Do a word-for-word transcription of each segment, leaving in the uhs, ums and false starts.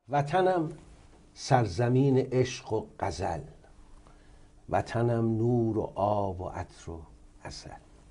وطنم سرزمین عشق و غزل، وطنم نور و آب و عطر و عسل،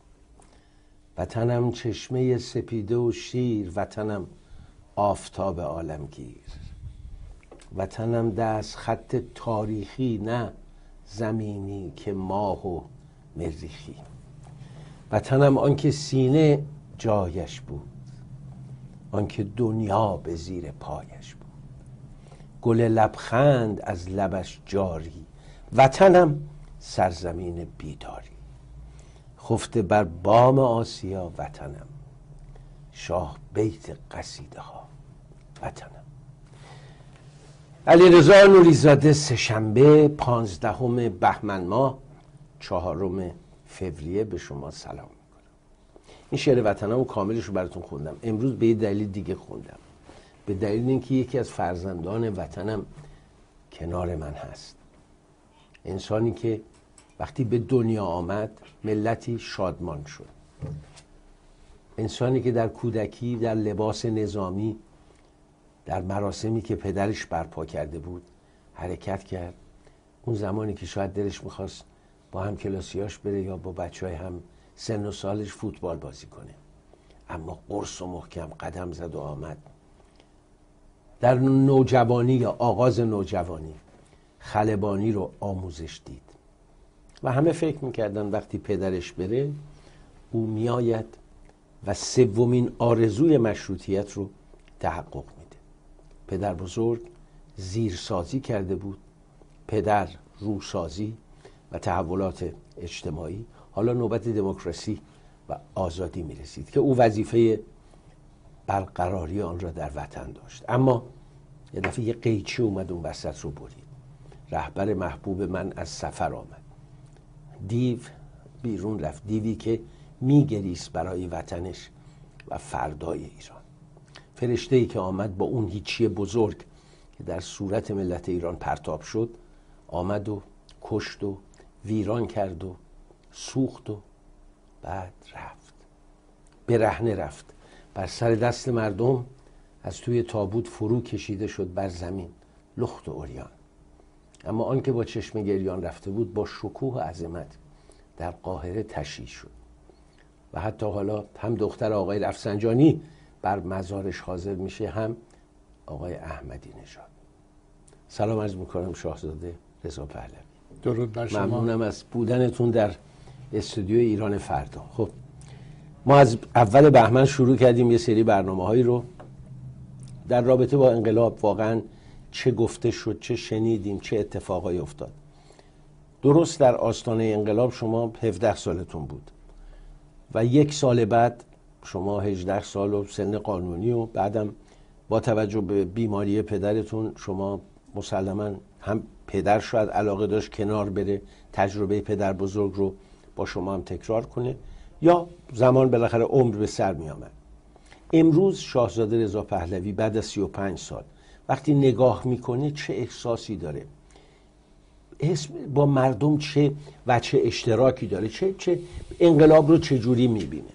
وطنم چشمه سپیده و شیر، وطنم آفتاب عالمگیر، وطنم دست خط تاریخی نه زمینی که ماه و مریخی، وطنم آنکه سینه جایش بود، آنکه دنیا به زیر پایش بود، گل لبخند از لبش جاری، وطنم سرزمین بیداری، خفته بر بام آسیا وطنم، شاه بیت قصیده ها وطنم. علیرضا نوری‌زاده، سه‌شنبه پانزدهم بهمن ماه چهارم فوریه به شما سلام میکنم. این شعر وطنم و کاملش رو براتون خوندم. امروز به یه دلیل دیگه خوندم، به دلیل اینکه یکی از فرزندان وطنم کنار من هست، انسانی که وقتی به دنیا آمد ملتی شادمان شد، انسانی که در کودکی در لباس نظامی در مراسمی که پدرش برپا کرده بود حرکت کرد. اون زمانی که شاید دلش میخواست با هم کلاسیاش بره یا با بچه های هم سن و سالش فوتبال بازی کنه، اما قرص و محکم قدم زد و آمد. در نوجوانی یا آغاز نوجوانی خلبانی رو آموزش دید و همه فکر میکردن وقتی پدرش بره او میآید و سومین آرزوی مشروطیت رو تحقق میده. پدر بزرگ زیرسازی کرده بود، پدر روسازی و تحولات اجتماعی، حالا نوبت دموکراسی و آزادی میرسید که او وظیفه برقراری آن را در وطن داشت. اما یه دفعه یه قیچی اومد اون وسط رو برید. رهبر محبوب من از سفر آمد، دیو بیرون رفت، دیوی که میگریست برای وطنش و فردای ایران. فرشته‌ای که آمد با اون هیچی بزرگ که در صورت ملت ایران پرتاب شد، آمد و کشت و ویران کرد و سوخت و بعد رفت. برهنه رفت، بر سر دست مردم از توی تابوت فرو کشیده شد بر زمین، لخت و عریان. اما آن که با چشم گریان رفته بود با شکوه و عظمت در قاهره تشییع شد و حتی حالا هم دختر آقای رفسنجانی بر مزارش حاضر میشه، هم آقای احمدی نژاد. سلام عرض میکنم شاهزاده رضا پهلوی. درود بر شما. ممنونم از بودنتون در استودیو ایران فردا. خب ما از اول بهمن شروع کردیم یه سری برنامه‌هایی رو در رابطه با انقلاب، واقعا چه گفته شد، چه شنیدیم، چه اتفاقایی افتاد. درست در آستانه انقلاب شما هفده سالتون بود و یک سال بعد شما هجده سال و سن قانونی و بعدم با توجه به بیماری پدرتون شما مسلماً هم پدر شاید علاقه داشت کنار بره، تجربه پدر بزرگ رو با شما هم تکرار کنه، یا زمان بالاخره عمر به سر می آمد. امروز شاهزاده رضا پهلوی بعد از سی و پنج سال وقتی نگاه میکنه چه احساسی داره؟ با مردم چه و چه اشتراکی داره؟ چه چه انقلاب رو چه جوری میبینه؟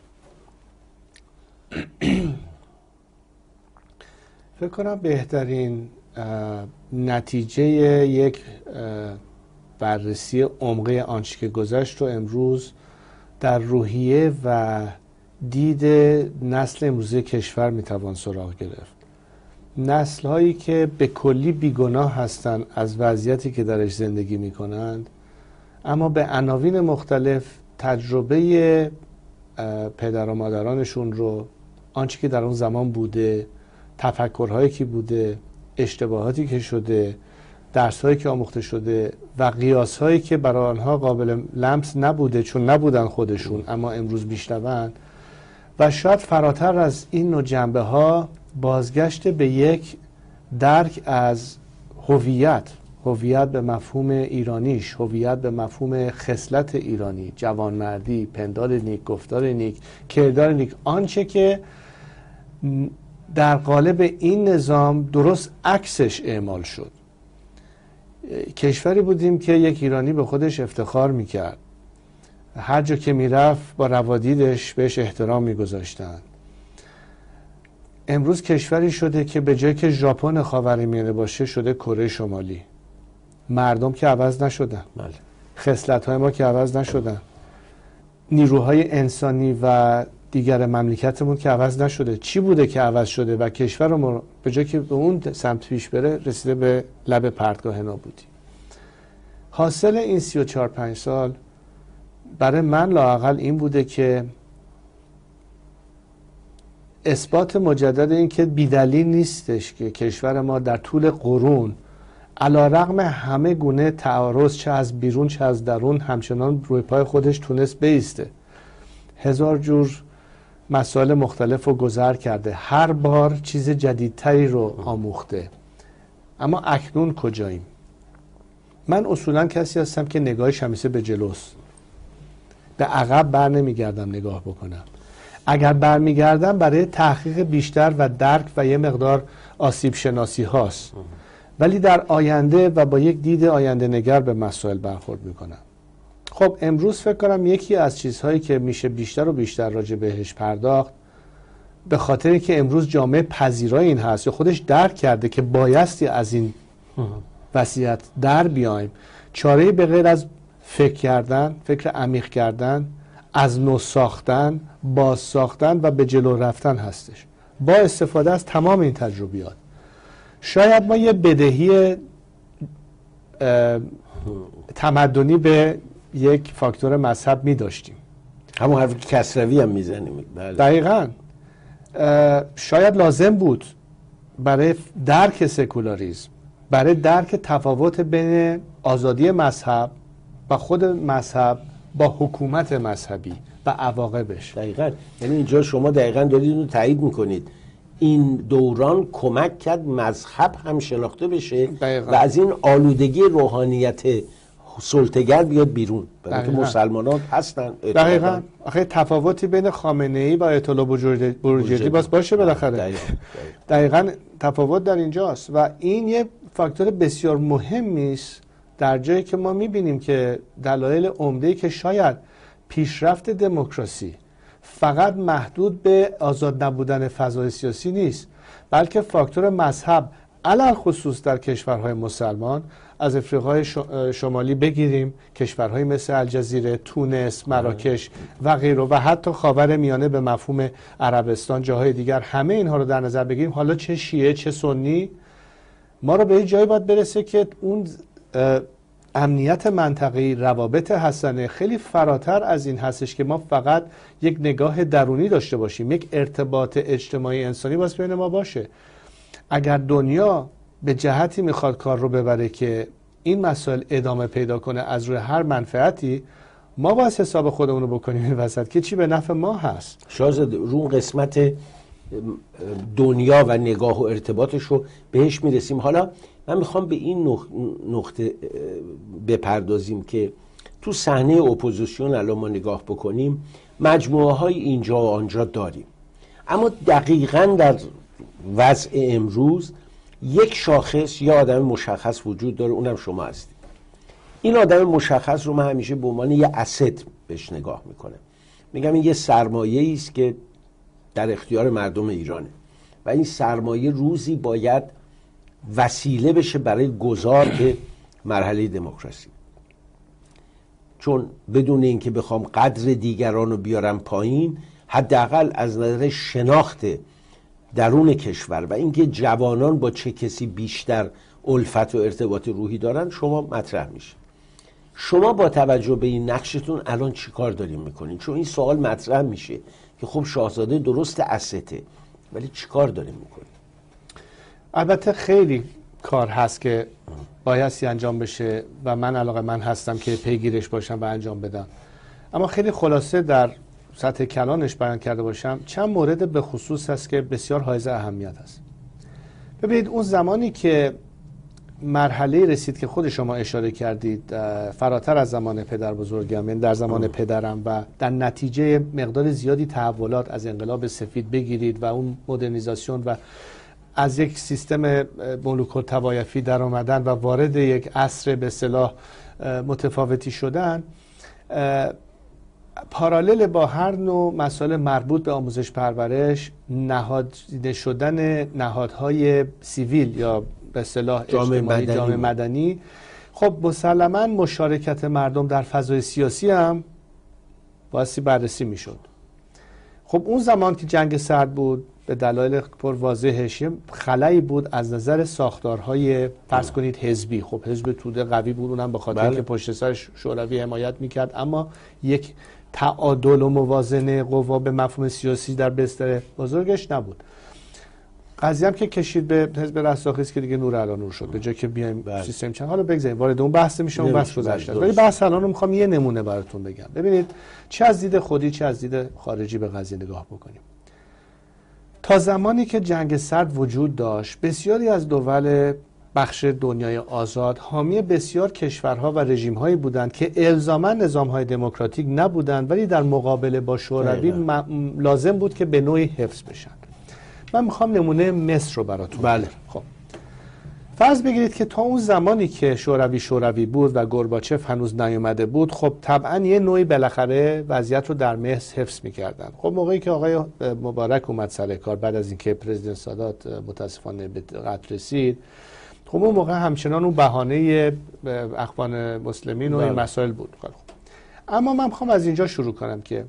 فکر کنم بهترین نتیجه یک بررسی عمقی آنچه که گذشت رو امروز در روحیه و دید نسل امروزی کشور میتوان سراغ گرفت. نسل هایی که به کلی بیگناه هستند از وضعیتی که درش زندگی میکنند، اما به عناوین مختلف تجربه پدر و مادرانشون رو، آنچه که در اون زمان بوده، تفکرهایی که بوده، اشتباهاتی که شده، درسهایی که آموخته شده و قیاسهایی که برای آنها قابل لمس نبوده چون نبودن خودشون اما امروز میشنوند، و شاید فراتر از این نوع جنبه ها بازگشت به یک درک از هویت، هویت به مفهوم ایرانیش، هویت به مفهوم خصلت ایرانی، جوانمردی، پندار نیک، گفتار نیک، کردار نیک، آنچه که در قالب این نظام درست عکسش اعمال شد. کشوری بودیم که یک ایرانی به خودش افتخار میکرد، هر جا که میرفت با روادیدش بهش احترام میگذاشتن. امروز کشوری شده که به جای که ژاپن خاورمیانه باشه شده کره شمالی. مردم که عوض نشدن، خصلت‌های ما که عوض نشدن، نیروهای انسانی و دیگر مملکتمون که عوض نشده. چی بوده که عوض شده و کشور ما به جای که به اون سمت پیش بره رسیده به لب پرتگاه نابودی؟ حاصل این سی و چهار پنج سال برای من لااقل این بوده که اثبات مجدد این که بیدلیل نیستش که کشور ما در طول قرون علیرغم همه گونه تعارض چه از بیرون چه از درون همچنان روی پای خودش تونست بایسته. هزار جور مسائل مختلف رو گذر کرده، هر بار چیز جدیدتری رو آموخته. اما اکنون کجاییم؟ من اصولا کسی هستم که نگاهش همیشه به جلوست، به عقب بر نمیگردم نگاه بکنم. اگر برمیگردم برای تحقیق بیشتر و درک و یه مقدار آسیب شناسی هاست، ولی در آینده و با یک دید آینده نگر به مسائل برخورد میکنم. خب امروز فکر کنم یکی از چیزهایی که میشه بیشتر و بیشتر راجع بهش پرداخت، به خاطر که امروز جامعه پذیرای این هست یا خودش درک کرده که بایستی از این وضعیت در بیایم، چاره‌ای به غیر از فکر کردن، فکر عمیق کردن، از نو ساختن، باز ساختن و به جلو رفتن هستش با استفاده از تمام این تجربیات. شاید ما یه بدهی تمدنی به یک فاکتور مذهب می داشتیم، همون حرفی که کسروی هم میزنیم. دقیقاً شاید لازم بود برای درک سکولاریسم، برای درک تفاوت بین آزادی مذهب و خود مذهب با حکومت مذهبی و عواقبش. دقیقاً، یعنی اینجا شما دقیقاً دارید اون تایید میکنید. این دوران کمک کرد مذهب هم شناخته بشه دقیقاً. و از این آلودگی روحانیت سلطه‌گر بیاد بیرون، برای که مسلمانان هستن. دقیقاً. آخه تفاوتی بین خامنه‌ای و آیت الله بروجردی باز باشه بالاخره. دقیقاً. دقیقاً تفاوت در اینجاست و این یه فاکتور بسیار مهمی است در جایی که ما می‌بینیم که دلایل عمده‌ای که شاید پیشرفت دموکراسی فقط محدود به آزاد نبودن فضای سیاسی نیست، بلکه فاکتور مذهب علل خصوص در کشورهای مسلمان، از افریقای شمالی بگیریم کشورهای مثل الجزیره، تونس، مراکش و غیره و حتی خاور میانه به مفهوم عربستان، جاهای دیگر، همه اینها رو در نظر بگیریم، حالا چه شیعه چه سنی، ما رو به این جایی باید برسه که اون امنیت منطقه‌ای، روابط حسنه خیلی فراتر از این هستش که ما فقط یک نگاه درونی داشته باشیم، یک ارتباط اجتماعی انسانی باز بین ما باشه. اگر دنیا به جهتی میخواد کار رو ببره که این مسائل ادامه پیدا کنه از روی هر منفعتی، ما باید حساب خودمون رو بکنیم این وسط که چی به نفع ما هست. شازده رو قسمت دنیا و نگاه و ارتباطش رو بهش میرسیم. حالا من میخوام به این نقطه بپردازیم که تو صحنه اپوزیسیون الان ما نگاه بکنیم، مجموعه های اینجا و آنجا داریم، اما دقیقاً در وضع امروز یک شاخص یا آدم مشخص وجود داره، اونم شما هستید. این آدم مشخص رو من همیشه به عنوان یه اسید بهش نگاه میکنم. میگم این یه سرمایه‌ای است که در اختیار مردم ایرانه و این سرمایه روزی باید وسیله بشه برای گذار به مرحله دموکراسی. چون بدون اینکه بخوام قدر دیگران رو بیارم پایین، حداقل از نظر شناخت درون کشور و اینکه جوانان با چه کسی بیشتر الفت و ارتباط روحی دارن شما مطرح میشه. شما با توجه به این نقشتون الان چی کار دارین میکنین؟ چون این سوال مطرح میشه که خب شاهزاده درست استه، ولی چی کار دارین میکنین؟ البته خیلی کار هست که بایستی انجام بشه و من علاقه من هستم که پیگیرش باشم و انجام بدم، اما خیلی خلاصه در سطح کلانش بیان کرده باشم چند مورد به خصوص هست که بسیار حائز اهمیت هست. ببینید اون زمانی که مرحله رسید که خود شما اشاره کردید فراتر از زمان پدر بزرگم، یعنی در زمان پدرم و در نتیجه مقدار زیادی تحولات از انقلاب سفید بگیرید و اون مدرنیزاسیون و از یک سیستم ملوک طوایفی در آمدن و وارد یک عصر به اصطلاح متفاوتی شدن، پارالل با هر نوع مسائل مربوط به آموزش پرورش، نهادینه شدن نهادهای سیویل یا به اصطلاح اجتماعی جامعه مدنی، خب مسلما مشارکت مردم در فضای سیاسی هم بایستی بررسی میشد. خب اون زمان که جنگ سرد بود به دلایل پر واضحش خلایی بود از نظر ساختارهای فرض کنید حزبی. خب حزب توده قوی بود، اونم به خاطر اینکه پشت سرش شوروی حمایت میکرد، اما یک تعادل و موازنه قوا به مفهوم سیاسی در بستر بزرگش نبود. قضیه هم که کشید به حزب رستاخیز که دیگه نور علی نور شد، به جای که بیایم سیستم چند. حالا بگذاریم وارد اون بحث میشم، اون بحث گذشته. ولی بحث الان رو میخوام یه نمونه براتون بگم. ببینید چه از دید خودی چه از دید خارجی به قضیه نگاه بکنیم. تا زمانی که جنگ سرد وجود داشت، بسیاری از دول بخش دنیای آزاد حامی بسیار کشورها و رژیم‌هایی بودند که الزاما نظام‌های دموکراتیک نبودند، ولی در مقابله با شوروی لازم بود که به نوعی حفظ بشن. من میخوام نمونه مصر رو براتون بله. خب فرض بگیرید که تا اون زمانی که شوروی شوروی بود و گورباچف هنوز نیومده بود، خب طبعا یه نوعی بالاخره وضعیت رو در مصر حفظ میکردن. خب موقعی که آقای مبارک اومد سر کار بعد از اینکه پرزیدنت سادات متاسفانه به قتل رسید، خب اون موقع همچنان اون بهانه اخوان مسلمین و این مسائل بود. خب اما من میخوام از اینجا شروع کنم که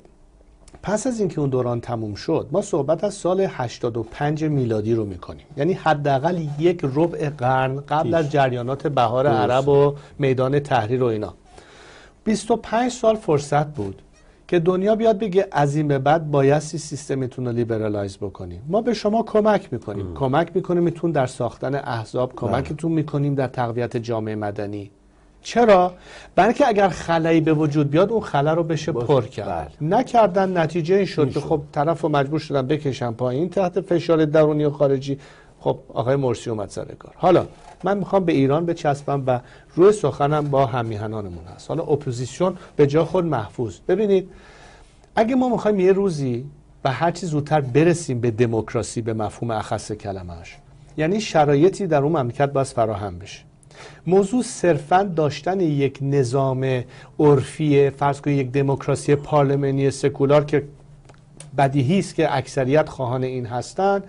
پس از اینکه اون دوران تموم شد، ما صحبت از سال هشتاد و پنج میلادی رو میکنیم، یعنی حداقل یک ربع قرن قبل از جریانات بهار عرب و میدان تحریر و اینا. بیست و پنج سال فرصت بود که دنیا بیاد بگه از این به بعد بایستی سیستمتون رو لیبرالایز بکنیم. ما به شما کمک میکنیم ام. کمک میکنیم میتون در ساختن احزاب، کمکتون میکنیم در تقویت جامعه مدنی. چرا؟ برای اینکه اگر خلایی به وجود بیاد اون خلا رو بشه پر کرد. بله. نکردن، نتیجه این شد که خب طرف رو مجبور شدن بکشن پایین تحت فشار درونی و خارجی. خب آقای مرسی اومد سر کار. حالا من میخوام به ایران بچسبم و روی سخنم با هممیهنانمون هست. حالا اپوزیسیون به جا خود محفوظ. ببینید اگه ما میخوایم یه روزی و هر چی زودتر برسیم به دموکراسی به مفهوم اخص کلمه‌اش، یعنی شرایطی در اون مملکت باید فراهم بشه. موضوع صرفاً داشتن یک نظام عرفی، فرض کنید یک دموکراسی پارلمانی سکولار که بدیهی است که اکثریت خواهان این هستند،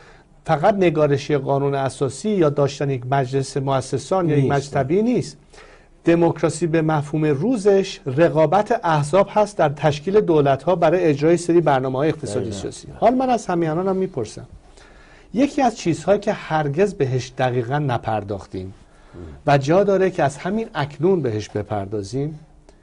فقط نگارشی قانون اساسی یا داشتن یک مجلس مؤسسان یا یک مجلس طبیعی نیست. دموکراسی به مفهوم روزش رقابت احزاب هست در تشکیل دولت‌ها برای اجرای سری برنامه‌های اقتصادی سیاسی. حال من از همیهنانم میپرسم، یکی از چیزهایی که هرگز بهش دقیقاً نپرداختیم و جا داره که از همین اکنون بهش بپردازیم،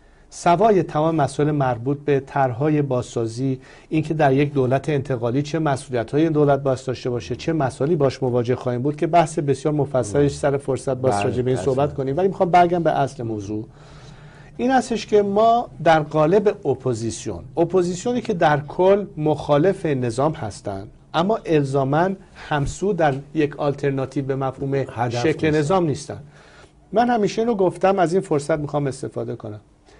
سوای تمام مسائل مربوط به طرح‌های بازسازی، اینکه در یک دولت انتقالی چه مسئولیت‌های این دولت باید داشته باشه، چه مسائلی باش مواجه خواهیم بود که بحث بسیار مفصلش سر فرصت باز راجع به این صحبت کنیم، ولی میخوام برگردم به اصل موضوع. این هستش که ما در قالب اپوزیسیون، اپوزیسیونی که در کل مخالف نظام هستند اما الزاماً همسو در یک آلترناتیو به مفهوم شکل نظام نیستن. من همیشه اینو گفتم، از این فرصت میخوام استفاده کنم.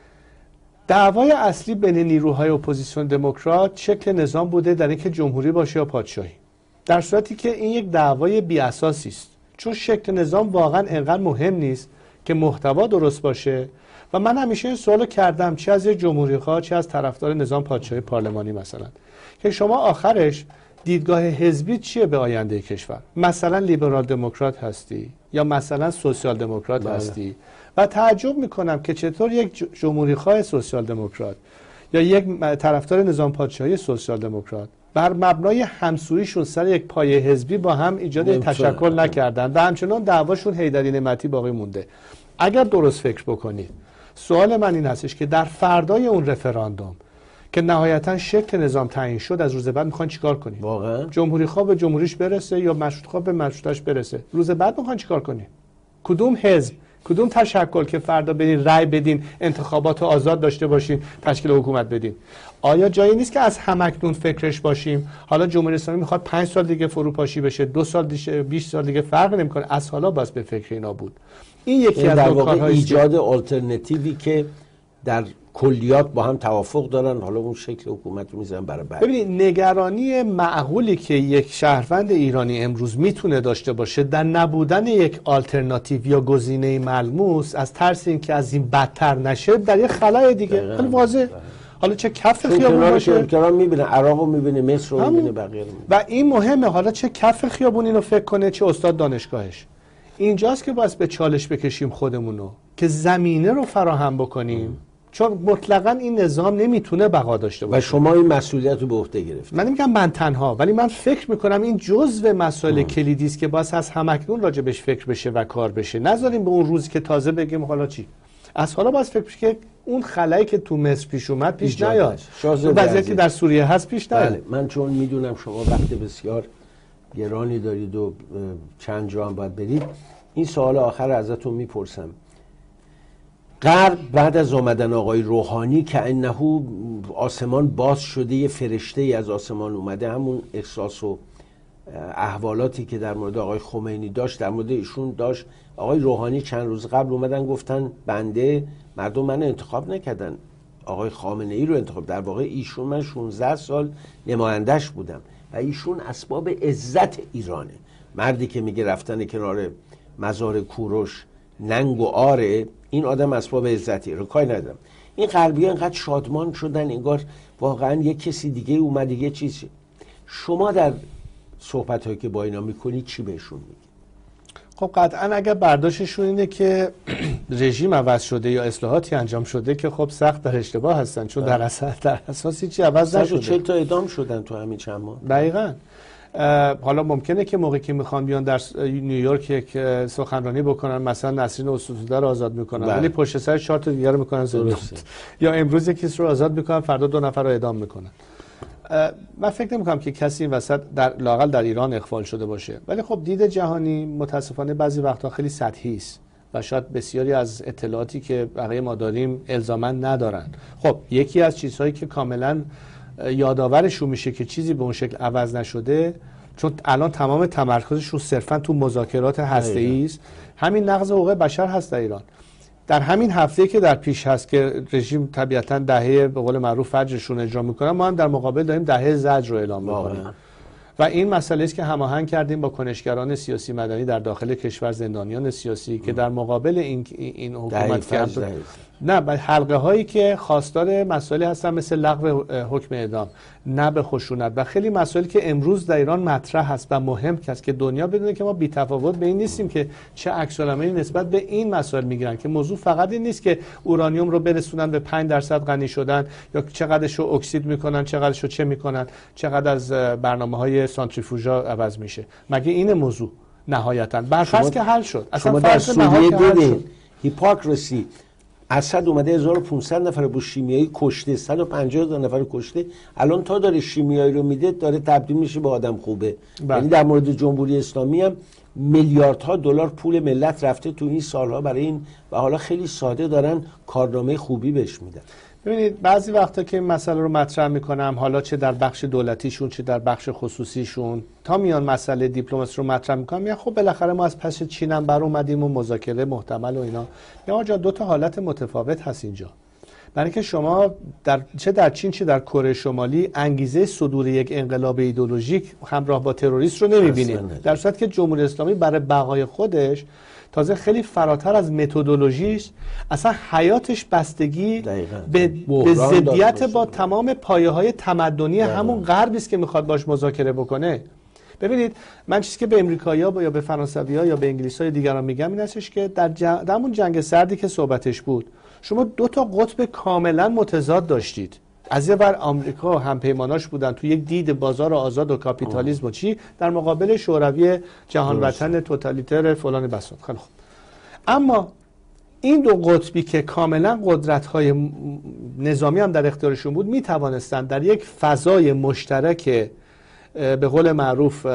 دعوای اصلی بین نیروهای اپوزیسیون دموکرات شکل نظام بوده در اینکه جمهوری باشه یا پادشاهی، در صورتی که این یک دعوای بی اساسی است، چون شکل نظام واقعا انقدر مهم نیست که محتوا درست باشه. و من همیشه این سوالو کردم، چه از یک جمهوری خواه چه از طرفدار نظام پادشاهی پارلمانی مثلا، که شما آخرش دیدگاه حزبی چیه به آینده کشور؟ مثلا لیبرال دموکرات هستی یا مثلا سوسیال دموکرات بله. هستی؟ و تعجب میکنم که چطور یک جمهوری خواه سوسیال دموکرات یا یک طرفدار نظام پادشاهی سوسیال دموکرات بر مبنای همسوییشون سر یک پایه حزبی با هم ایجاد تشکل نکردن و همچنان دعواشون حیدری نعمتی باقی مونده. اگر درست فکر بکنید، سوال من این هستش که در فردای اون رفراندوم که نهایتا شکل نظام تعیین شد، از روز بعد میخوان چیکار کنید؟ واقعا جمهوری خواه به جمهوریش برسه یا مشروط خواه به مشروطش برسه، روز بعد میخوان چیکار کنید؟ کدوم حزب، کدوم تشکل که فردا برین رای بدین، انتخابات آزاد داشته باشین، تشکیل حکومت بدین؟ آیا جایی نیست که از همکنون فکرش باشیم؟ حالا جمهوری اسلامی میخواد پنج سال دیگه فروپاشی بشه، دو سال دیگه، بیست سال دیگه فرق نمیکنه، از حالا باز به فکر اینا بود. این یکی از کارهای ایجاد آلترناتیوی که در کلیات با هم توافق دارن، حالا اون شکل حکومت رو میزنن برای بعد. ببینید نگرانی معقولی که یک شهروند ایرانی امروز میتونه داشته باشه در نبودن یک آلترناتیو یا گزینه ملموس، از ترس اینکه از این بدتر نشه در یک خلای دیگه خیلی واضح. حالا چه کف خیابون باشه، کنارش میبینه عراق رو میبینه، مصر رو میبینه، بقیه رو میبینه. و این مهمه حالا چه کف خیابون اینو فکر کنه چه استاد دانشگاهش. اینجاست که باید به چالش بکشیم خودمونو که زمینه رو فراهم بکنیم ام. چون مطلقاً این نظام نمیتونه بقا داشته باشه و شما این مسئولیت رو به عهده گرفتید. من نمیگم من تنها، ولی من فکر میکنم این جزء مسائل کلیدی است که باید از همکنون راجع بهش فکر بشه و کار بشه. نذاریم به اون روزی که تازه بگیم حالا چی. از حالا باید فکر بشه که اون خلایی که تو مصر پیش اومد پیش نیاد، اون وضعیتی که در سوریه هست پیش نیاد. بله. من چون میدونم شما وقت بسیار گرانی دارید و چند جا هم باید برید، این سوال آخر ازتون میپرسم. غرب بعد از آمدن آقای روحانی که انه آسمان باز شده، یه فرشته ای از آسمان اومده، همون احساس و احوالاتی که در مورد آقای خمینی داشت در مورد ایشون داشت. آقای روحانی چند روز قبل اومدن گفتن بنده مردم من انتخاب نکردن، آقای خامنه ای رو انتخاب، در واقع ایشون من شانزده سال نمایندش بودم و ایشون اسباب عزت ایرانه. مردی که میگه رفتن کنار مزار کوروش ننگ و آره، این آدم اسباب عزتی رو کاری ندارم. این غربی‌ها اینقدر شادمان شدن انگار واقعا یه کسی دیگه اومده یه چیزی. شما در صحبت‌هایی که با اینا میکنی چی بهشون میگی؟ خب قطعا اگر برداشتشون اینه که رژیم عوض شده یا اصلاحاتی انجام شده که خب سخت در اشتباه هستن، چون در اساس در اساس چی عوض نشده. چهل تا اعدام شدن تو همین چند ماه. دقیقاً. حالا ممکنه که موقعی که میخوان بیان در نیویورک یک سخنرانی بکنن مثلا نسرین اسطوره رو آزاد میکنن، ولی پشت سر چهار تا دیگه رو میکنن زندان، یا امروز یکی رو آزاد میکنن فردا دو نفر رو اعدام میکنن. من فکر نمیکنم که کسی این وسط در لااقل در ایران اخفال شده باشه، ولی خب دید جهانی متاسفانه بعضی وقتا خیلی سطحی است و شاید بسیاری از اطلاعاتی که بقیه ما داریم الزاما ندارن. خب یکی از چیزهایی که کاملا یادآورشون میشه که چیزی به اون شکل عوض نشده، چون الان تمام تمرکزشون صرفا تو مذاکرات هسته‌ای است، همین نقض حقوق بشر هست در ایران. در همین هفته که در پیش هست که رژیم طبیعتا دهه به قول معروف فجرشون اجرا میکنن، ما هم در مقابل داریم دهه زجر رو اعلام میکنیم و این مسئله است که هماهنگ کردیم با کنشگران سیاسی مدنی در داخل کشور، زندانیان سیاسی که در مقابل این این حکومت که نه به حلقه هایی که خواستار مسائلی هستن مثل لغو حکم اعدام، نه به خشونت و خیلی مسائلی که امروز در ایران مطرح هست و مهم است که دنیا بدونه که ما بی تفاوت به این نیستیم که چه عکس العملی نسبت به این مسائل میگیرن، که موضوع فقط این نیست که اورانیوم رو برسونن به پنج درصد غنی شدن یا چقدرش رو اکسید میکنن، چقدرش رو چه میکنن، چقدر از برنامه‌های سانتریفوژا عوض میشه. مگه این موضوع نهایتاً برفرض که حل شد؟ اصلا در سوریه دیدین هیپوکراسی. اسد اومده هزار و پانصد نفر با شیمیایی کشته، صد و پنجاه هزار نفر کشته، الان تا داره شیمیایی رو میده داره تبدیل میشه به آدم خوبه. یعنی در مورد جمهوری اسلامی هم میلیاردها دلار پول ملت رفته تو این سالها برای این و حالا خیلی ساده دارن کارنامه خوبی بهش میدن. ببینید بعضی وقتا که این مسئله رو مطرح میکنم، حالا چه در بخش دولتیشون چه در بخش خصوصیشون، تا میان مسئله دیپلماسی رو مطرح میکنم، یا خب بالاخره ما از پس چین هم بر اومدیم و مذاکره محتمل و اینا. یا آقا دو تا حالت متفاوت هست اینجا. برای که شما در چه در چین چه در کره شمالی انگیزه صدور یک انقلاب ایدئولوژیک همراه با تروریست رو نمیبینید، در صورتی که جمهوری اسلامی برای بقای خودش تازه خیلی فراتر از متدولوژیش اصلا حیاتش بستگی به, به ضدیت با تمام پایه‌های تمدنی همون غربی است که میخواد باش مذاکره بکنه. ببینید من چیزی که به امریکایی‌ها یا به فرانسوی‌ها یا به انگلیس‌های دیگران میگم این هستش که در, جن... در همون جنگ سردی که صحبتش بود، شما دو تا قطب کاملا متضاد داشتید. از یه ور آمریکا همپیماناش بودن تو یک دید بازار آزاد و کاپیتالیسم و چی، در مقابل شوروی جهان وطن توتالیتر فلان بساط. خیلی خوب. اما این دو قطبی که کاملا قدرت‌های نظامی هم در اختیارشون بود، می توانستند در یک فضای مشترک به قول معروف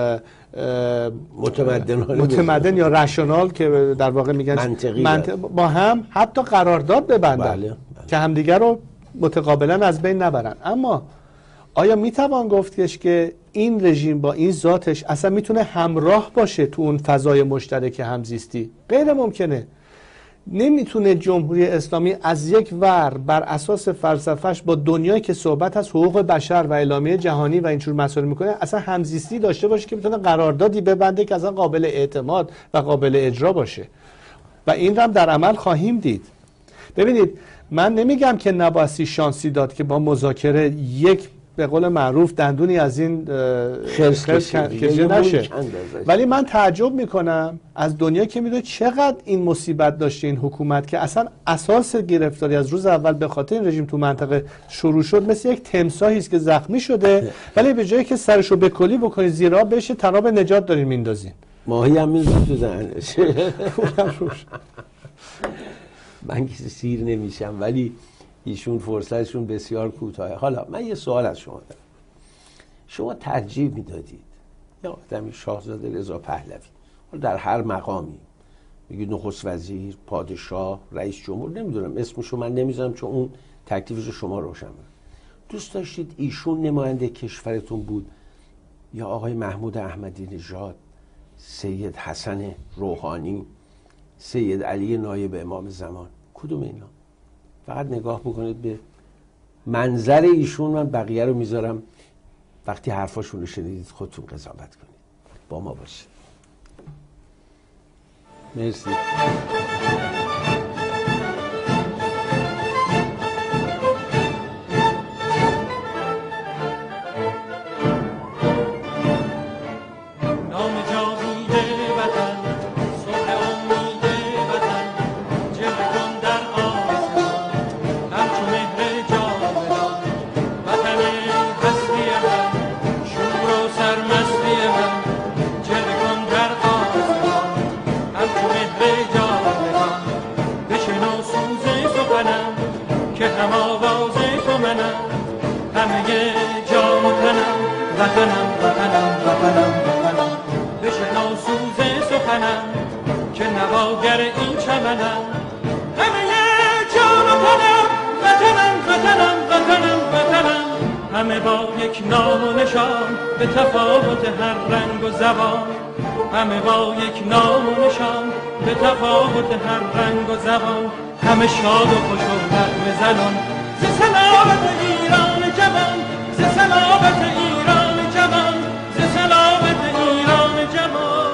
متمدن متمدن یا رشنال که در واقع میگن منطقی منطق با هم حتی قرارداد ببندن. بله، بله. که همدیگر رو متقابلا از بین نبرن. اما آیا میتوان گفتش که این رژیم با این ذاتش اصلا میتونه همراه باشه تو اون فضای مشترک همزیستی؟ غیر ممکنه. نمیتونه جمهوری اسلامی از یک ور بر اساس فلسفهش با دنیایی که صحبت از حقوق بشر و اعلامیه جهانی و اینجور مسائل میکنه اصلا همزیستی داشته باشه که بتونه قراردادی ببنده که اصلا قابل اعتماد و قابل اجرا باشه. و این رو هم در عمل خواهیم دید. ببینید من نمیگم که نباسی شانسی داد که با مذاکره یک به قول معروف دندونی از این خرس کشیده نشه، ولی من تعجب میکنم از دنیا که میدونه چقدر این مصیبت داشته این حکومت که اصلا اساس گرفتاری از روز اول به خاطر این رژیم تو منطقه شروع شد مثل یک تمساحی است که زخمی شده، ولی به جایی که سرشو به کلی بکنید زیر آب بشه تناب نجات دارین میندازین. ماهی هم میزن تو دهنش. من که سیر نمیشم ولی ایشون فرصتشون بسیار کوتاهه. حالا من یه سوال از شما دارم. شما ترجیح میدادید یا آدمی شاهزاده رضا پهلوی در هر مقامی، بگید نخست وزیر، پادشاه، رئیس جمهور، نمیدونم اسمشو من نمیذارم چون اون تکلیفش شما روشن بود، دوست داشتید ایشون نماینده کشورتون بود یا آقای محمود احمدی نژاد، سید حسن روحانی، سید علی نایب امام زمان؟ کدوم اینا؟ فقط نگاه بکنید به منظر ایشون، من بقیه رو میذارم وقتی حرفاشون رو شنیدید خودتون قضاوت کنید. با ما باشید. مرسی. وطنم وطنم وطنم وطنم بشنو سوز سخنم که نواگر این چمنم همه جان و تنم وطنم وطنم وطنم وطنم همه با یک نام و نشان به تفاوت هر رنگ و زبان همه با یک نام و نشان به تفاوت هر رنگ و زبان همه شاد و خوش و نغمه زنان ز سلامت ایران جوان ز سلامت ایران جوان ز سلامت ایران جوان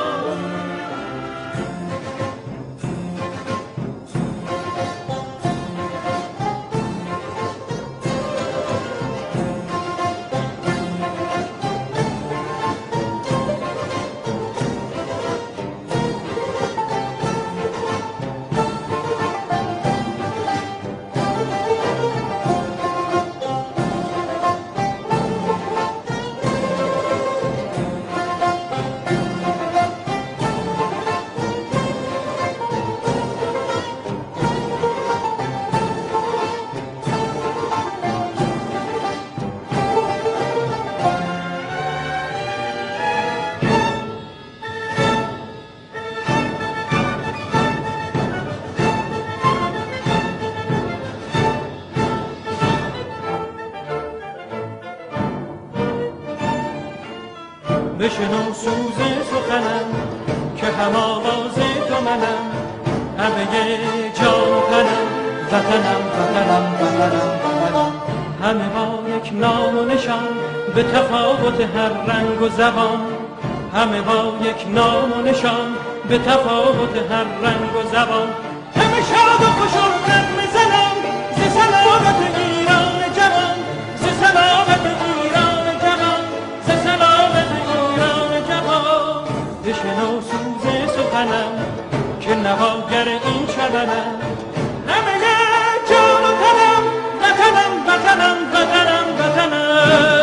بشنو سوز سخنم که هم آواز تو منم همه جان و تنم وطنم وطنم وطنم وطنم همه با یک نام و نشان به تفاوت هر رنگ و زبان همه با یک نام و نشان به تفاوت هر رنگ و زبان همه شاد و خوش و نغمه زنان ز سلامت ایران جوان ز سلامت ایران جوان ز سلامت ایران جوان بشنو سوز سخنم که نواگر این چمنم همه جان و تنم وطنم وطنم وطنم وطنم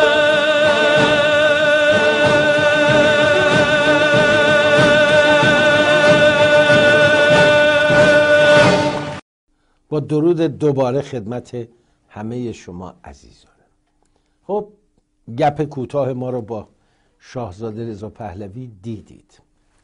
با درود دوباره خدمت همه شما عزیزان. خب گپ کوتاه ما رو با شاهزاده رضا پهلوی دیدید.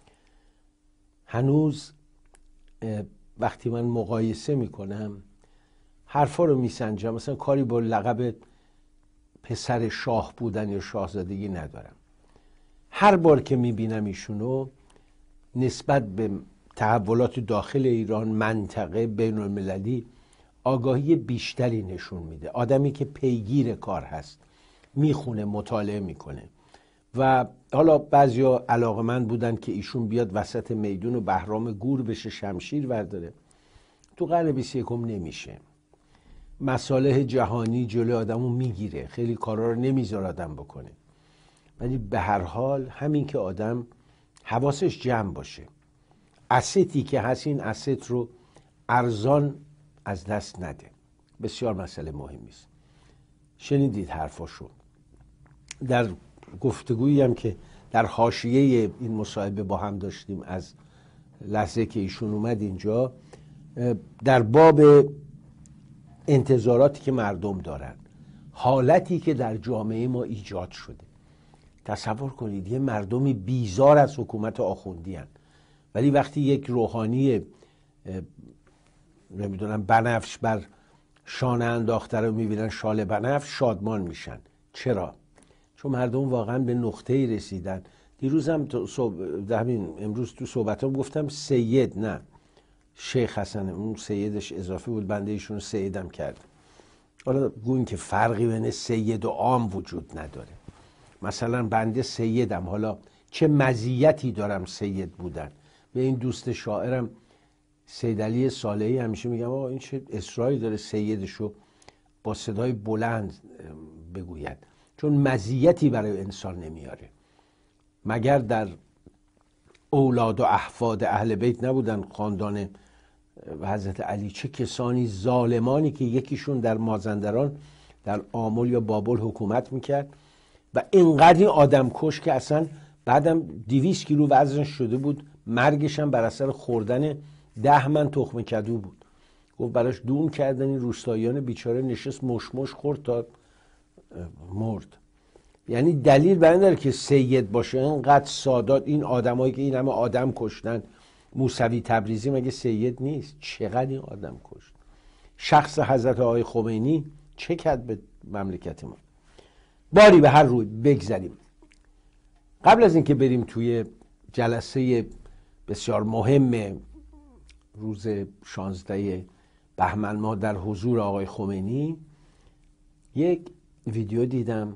هنوز وقتی من مقایسه میکنم حرفا رو میسنجم، مثلا کاری با لقب پسر شاه بودن یا شاهزادگی ندارم. هر بار که میبینم ایشونو نسبت به تحولات داخل ایران، منطقه، بین المللی آگاهی بیشتری نشون میده. آدمی که پیگیر کار هست، میخونه، مطالعه میکنه. و حالا بعضیا علاقه‌مند بودن که ایشون بیاد وسط میدون و بهرام گور بشه، شمشیر ورداره. تو قرن بیست و یکم نمیشه. مصالح جهانی جلوی آدمو میگیره، خیلی کارا رو نمیذاره آدم بکنه، ولی به هر حال همین که آدم حواسش جمع باشه، استی که هست این است رو ارزان از دست نده، بسیار مسئله مهمی است. شنیدید حرفاشو. در گفتگویی هم که در حاشیه این مصاحبه با هم داشتیم از لحظه که ایشون اومد اینجا، در باب انتظاراتی که مردم دارن، حالتی که در جامعه ما ایجاد شده. تصور کنید یه مردمی بیزار از حکومت آخوندی هن. ولی وقتی یک روحانی نمیدونم بنفش بر شانه انداخته رو میبینن، شال بنفش، شادمان میشن. چرا؟ چون مردم واقعا به نقطه‌ای رسیدن. دیروز هم تو صحب... همین امروز تو صحبتام گفتم سید، نه شیخ حسن، اون سیدش اضافه بود، بنده ایشون سیدم کرد. حالا گوین که فرقی بین سید و عام وجود نداره. مثلا بنده سیدم، حالا چه مزیتی دارم سید بودن؟ به این دوست شاعرم سید علی صالحی همیشه میگم آقا این چه اصراری داره سیدشو با صدای بلند بگوید، چون مزیتی برای انسان نمیاره. مگر در اولاد و احفاد اهل بیت نبودن خاندان حضرت علی؟ چه کسانی ظالمانی که یکیشون در مازندران در آمل یا بابل حکومت میکرد و اینقدر آدم کش که اصلا بعدم دویست کیلو وزنش شده بود، مرگش هم بر اثر خوردن ده من تخم کدو بود. گفت براش دون کردن، این روستاییان بیچاره نشست مشمش خورد تا مرد. یعنی دلیل بر این داره که سید باشه اینقدر سادات. این آدمایی که این همه آدم کشتن، موسوی تبریزی مگه سید نیست؟ چقدر این آدم کشت. شخص حضرت آقای خمینی چه کرد به مملکت ما؟ باری به هر روی بگذاریم. قبل از اینکه بریم توی جلسه بسیار مهم روز شانزده بهمن ما در حضور آقای خمینی، یک ویدیو دیدم.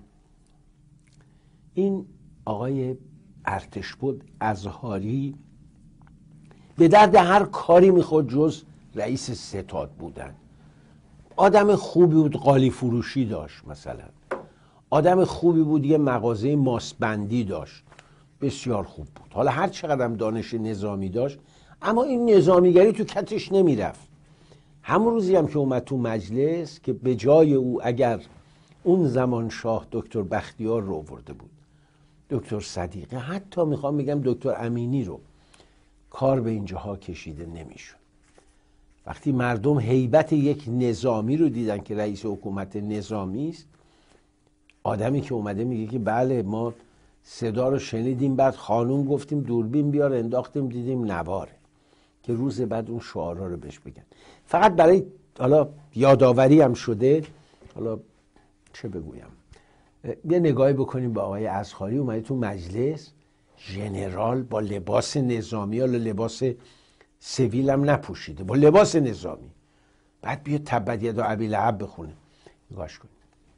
این آقای ارتشبد ازهاری به درد هر کاری میخورد جز رئیس ستاد بودن. آدم خوبی بود، قالی فروشی داشت، مثلا آدم خوبی بود، یه مغازه ماسبندی داشت، بسیار خوب بود. حالا هر چقدر هم دانش نظامی داشت، اما این نظامیگری تو کتش نمیرفت. همون روزی هم که اومد تو مجلس که به جای او اگر اون زمان شاه دکتر بختیار رو آورده بود، دکتر صدیقه، حتی میخوام بگم دکتر امینی رو، کار به اینجاها کشیده نمیشون. وقتی مردم هیبت یک نظامی رو دیدن که رئیس حکومت نظامی است، آدمی که اومده میگه که بله ما صدا رو شنیدیم، بعد خانوم گفتیم دوربین بیار، انداختیم دیدیم نواره، که روز بعد اون شعارا رو بهش بگن. فقط برای حالا یادآوری هم شده، حالا چه بگویم، یه نگاهی بکنیم به آقای ازهاری. اومده تو مجلس، ژنرال با لباس نظامی، حالا لباس سیویل هم نپوشیده، با لباس نظامی، بعد بیاد تبت یدا ابی لهب بخونه. نگاهش کنید.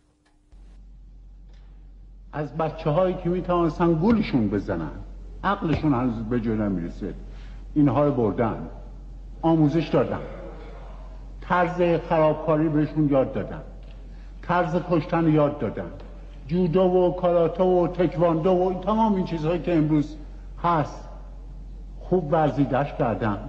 از بچه هایی که میتوانستن گولشون بزنن، عقلشون هنوز به جا نمیرسه، اینها رو بردن، آموزش دادن، طرز خرابکاری بهشون یاد دادن، طرز کشتن یاد دادن، جودو و کاراته و تکواندو و این تمام این چیزهایی که امروز هست خوب ورزیدش کردن.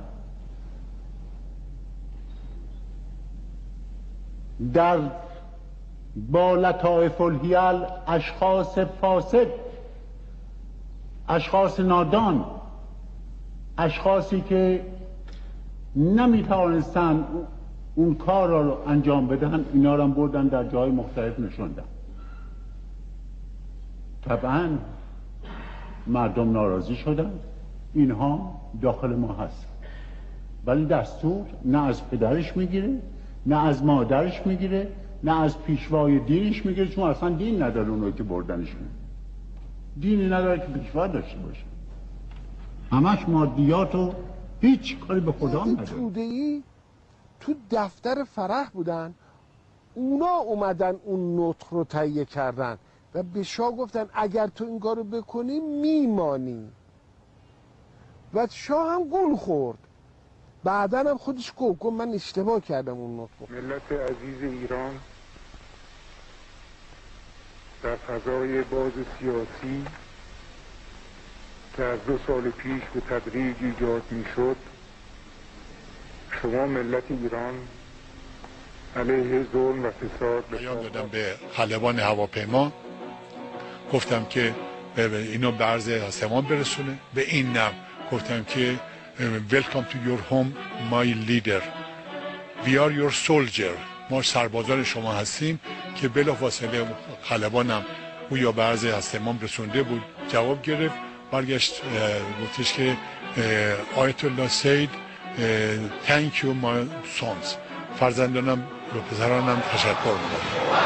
در با لطائف الحیل اشخاص فاسد، اشخاص نادان، اشخاصی که نمیتوانستن اون کار رو انجام بدن، اینا رو بردن در جای مختلف نشوندن. طبعا مردم ناراضی شدن. اینها داخل ما هست، ولی دستور نه از پدرش میگیره، نه از مادرش میگیره، نه از پیشوای دینش میگیره، چون اصلا دین نداره اونو که بردنشون. دینی نداره که پیشوا داشته باشه، همش مادیات و هیچ کاری به خدا نداره. توده‌ای تو دفتر فرح بودن، اونا اومدن اون نطق رو تهیه کردن و به شاه گفتن اگر تو این کارو بکنی میمانی. و شاه هم گول خورد. بعدا هم خودش گفت گفت من اشتباه کردم اون نطق. ملت عزیز ایران در فضای باز سیاسی که از دو سال پیش به تدریج ایجاد می شد، شما ملت ایران علیه ظلم و فساد بیان دادم به خلبان هواپیما، گفتم که اینو به عرض آسمان برسونه. به این نم گفتم که Welcome to your home my leader. We are your soldier. ما سربازان شما هستیم. که بلافاصله خلبانم او یا به عرض آسمان رسونده بود جواب گرفت، برگشت گفتش که آیت الله سید thank you my sons. فرزندانم و پسرانم تشکر میکنم.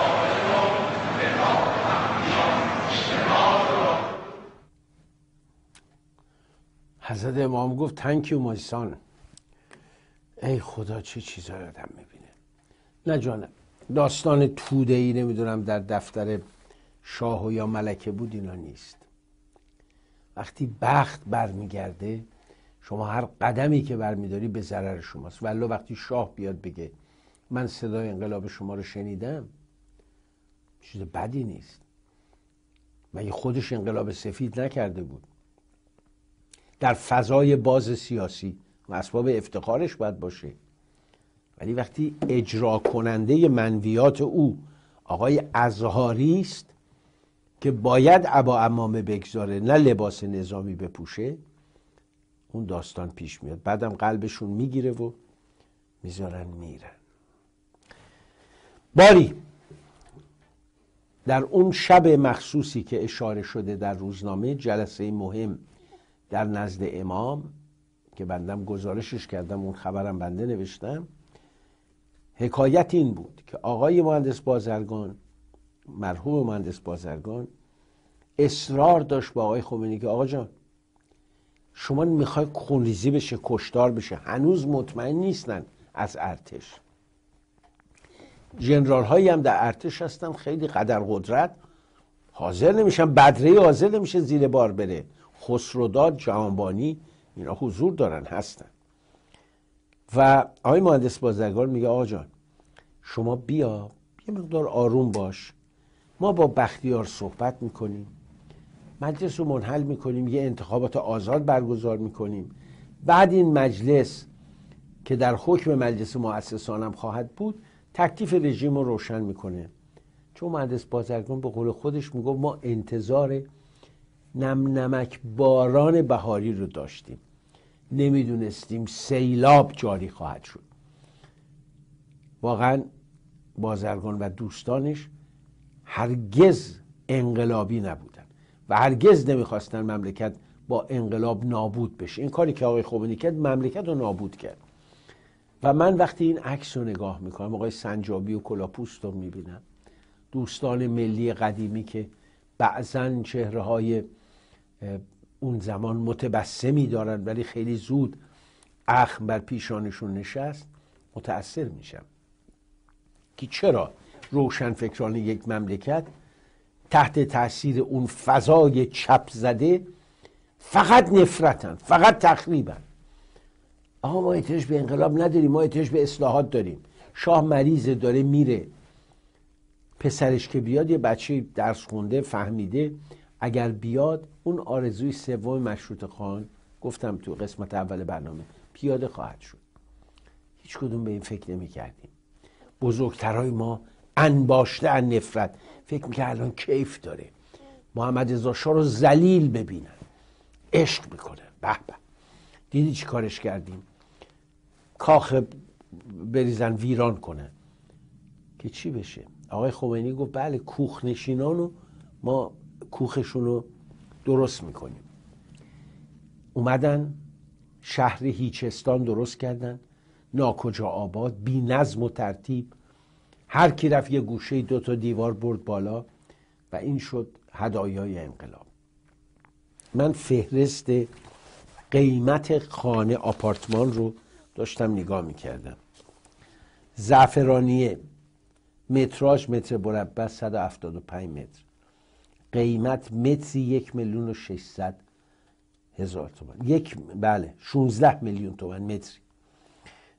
حضرت امام گفت thank you my son. ای خدا چه چیزایی آدم میبینه. نه جانم داستان توده ای نمیدونم در دفتر شاه و یا ملکه بود، اینا نیست. وقتی بخت برمیگرده شما هر قدمی که برمیداری به ضرر شماست. والله وقتی شاه بیاد بگه من صدای انقلاب شما رو شنیدم، چیز بدی نیست. مگه خودش انقلاب سفید نکرده بود؟ در فضای باز سیاسی و اسباب افتخارش باید باشه. ولی وقتی اجرا کننده منویات او آقای ازهاری است که باید عبا عمامه بگذاره نه لباس نظامی بپوشه، اون داستان پیش میاد. بعدم قلبشون میگیره و میذارن میرن. باری در اون شب مخصوصی که اشاره شده در روزنامه، جلسه مهم در نزد امام که بندم گزارشش کردم، اون خبرم بنده نوشتم، حکایت این بود که آقای مهندس بازرگان، مرحوم مهندس بازرگان، اصرار داشت با آقای خمینی که آقا جان شما میخوای خونریزی بشه، کشتار بشه، هنوز مطمئن نیستن از ارتش. جنرال هایی هم در ارتش هستن خیلی قدر قدرت، حاضر نمیشن، بدره حاضر نمیشه زیر بار بره. خسروداد، جهانبانی اینا حضور دارن هستن. و آقای مهندس بازرگان میگه آقا جان شما بیا یه مقدار آروم باش، ما با بختیار صحبت میکنیم، مجلس رو منحل میکنیم، یه انتخابات آزاد برگزار میکنیم، بعد این مجلس که در حکم مجلس مؤسسانم خواهد بود تکلیف رژیم رو روشن میکنه. چون مهندس بازرگان به قول خودش میگه ما انتظار نم نمک باران بهاری رو داشتیم، نمیدونستیم سیلاب جاری خواهد شد. واقعا بازرگان و دوستانش هرگز انقلابی نبودن و هرگز نمیخواستن مملکت با انقلاب نابود بشه. این کاری که آقای خمینی کرد مملکت رو نابود کرد. و من وقتی این عکس رو نگاه میکنم، آقای سنجابی و کلاپوست رو میبینم، دوستان ملی قدیمی که بعضن چهره های اون زمان متبسمی دارن ولی خیلی زود اخم بر پیشانشون نشست، متأثر میشم که چرا روشنفکران یک مملکت تحت تاثیر اون فضای چپ زده فقط نفرتن، فقط تخریبن. آها ما احتیاج به انقلاب نداریم، ما احتیاج به اصلاحات داریم. شاه مریضه داره میره، پسرش که بیاد یه بچه درس خونده فهمیده اگر بیاد اون آرزوی سوم مشروطه خان، گفتم تو قسمت اول برنامه، پیاده خواهد شد. هیچ کدوم به این فکر نمی کردیم. بزرگترهای ما انباشته ان نفرت فکر میکنه الان کیف داره محمد رضا شاه رو ذلیل ببینن، عشق میکنه. به به دیدی چی کارش کردیم؟ کاخ بریزن ویران کنن که چی بشه؟ آقای خمینی گفت بله کوخ نشینانو ما کوخشون رو درست میکنیم. اومدن شهر هیچستان درست کردن، ناکجا آباد، بی نظم و ترتیب، هر کی رفت یه گوشه دو تا دیوار برد بالا و این شد هدایای انقلاب. من فهرست قیمت خانه آپارتمان رو داشتم نگاه میکردم. زعفرانیه متراژ متر مربع صد و هفتاد و پنج متر، قیمت متری یک میلیون و ششصد هزار تومان، یک بله شانزده میلیون تومان متری.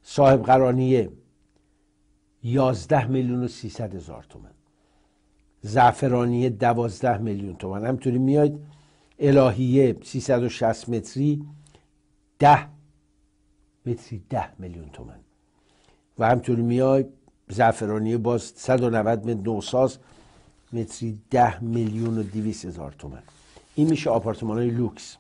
صاحب قرانیه یازده میلیون و سیصد هزار تومن، زعفرانیه دوازده میلیون تومن. همینطوری میاید الهیه سیصد و شصت متری ده متری ده میلیون تومن و همینطوری میاید زعفرانیه باز صد و نود متر نوساز متری ده میلیون و دویست هزار تومن. این میشه آپارتمان های لوکس.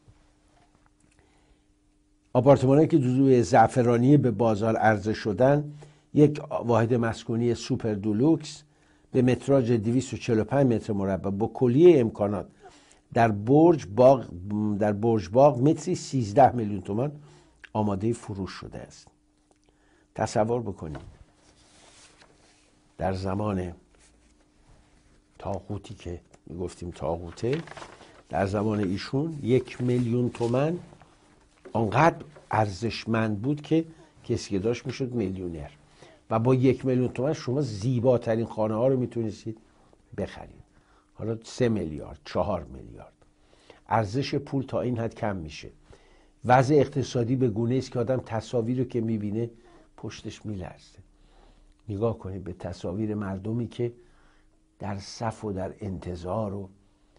آپارتمان هایی که جزو زعفرانیه به بازار عرضه شدن، یک واحد مسکونی سوپر دولوکس به متراژ دویست و چهل و پنج متر مربع با کلیه امکانات در برج باغ در برج باغ متری سیزده میلیون تومان آماده فروش شده است. تصور بکنید در زمان طاغوتی که میگفتیم طاغوته، در زمان ایشون یک میلیون تومان آنقدر ارزشمند بود که کسی که داشت میشد میلیونر و با یک میلیون تومان شما زیباترین خانه ها رو میتونستید بخرید. حالا سه میلیارد، چهار میلیارد. ارزش پول تا این حد کم میشه. وضع اقتصادی به گونه است که آدم تصاویر رو که میبینه پشتش میلرزه. نگاه کنید به تصاویر مردمی که در صف و در انتظار و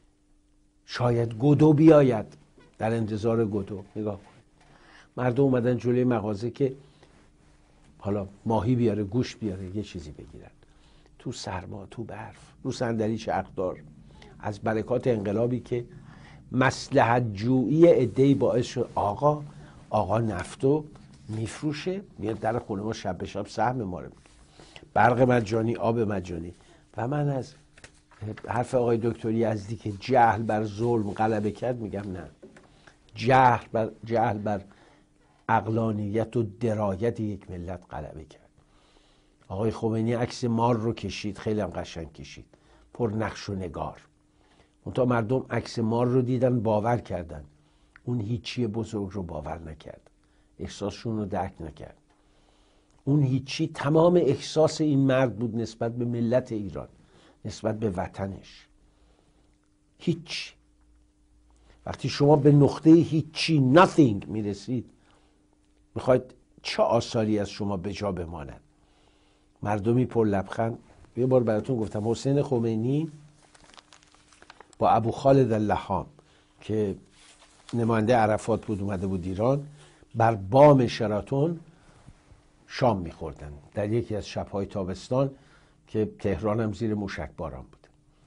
شاید گدو بیاید، در انتظار گدو. نگاه کنید مردم اومدن جلوی مغازه که حالا ماهی بیاره، گوشت بیاره، یه چیزی بگیرن، تو سرما، تو برف، رو صندلی چرخدار. از برکات انقلابی که مصلحت جویی عده‌ای باعث شد آقا آقا نفتو میفروشه، میاد در خونه ما شب به شب سهم ما رو میگه، برق مجانی، آب مجانی. و من از حرف آقای دکتر یزدی که جهل بر ظلم غلبه کرد میگم نه، جهل بر جهل بر عقلانیت و درایت یک ملت غلبه کرد. آقای خمینی عکس مار رو کشید، خیلی هم قشنگ کشید، پر نقش و نگار. منتها مردم عکس مار رو دیدن، باور کردن، اون هیچی بزرگ رو باور نکرد، احساسشون رو درک نکرد. اون هیچی تمام احساس این مرد بود نسبت به ملت ایران، نسبت به وطنش. هیچ. وقتی شما به نقطه هیچی nothing میرسید، میخواید چه آثاری از شما به جا بماند؟ مردمی پر لبخند. یه بار براتون گفتم حسین خمینی با ابو خالد اللحام که نماینده عرفات بود اومده بود ایران، بر بام شراتون شام میخوردن در یکی از شبهای تابستان که تهران هم زیر موشک باران بود.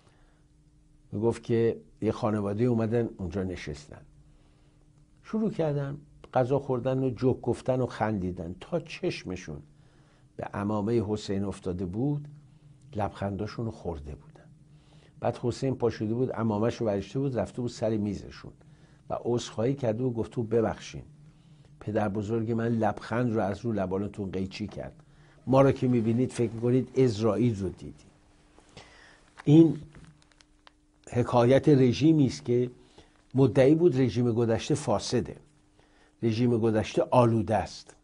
میگفت که یه خانواده اومدن اونجا نشستن، شروع کردن غذا خوردن و جوک گفتن و خندیدن تا چشمشون به عمامه حسین افتاده بود، لبخنداشون رو خورده بودن. بعد حسین پاشده بود، عمامش رو برشته بود، رفته بود سر میزشون و عذرخواهی کرده و گفت ببخشین، پدر بزرگ من لبخند رو از رو لبانتون قیچی کرد، ما رو که میبینید فکر میکنید اسرائیل رو دیدید. این حکایت رژیمی است که مدعی بود رژیم گذشته فاسده، رژیم گذشته آلوده است.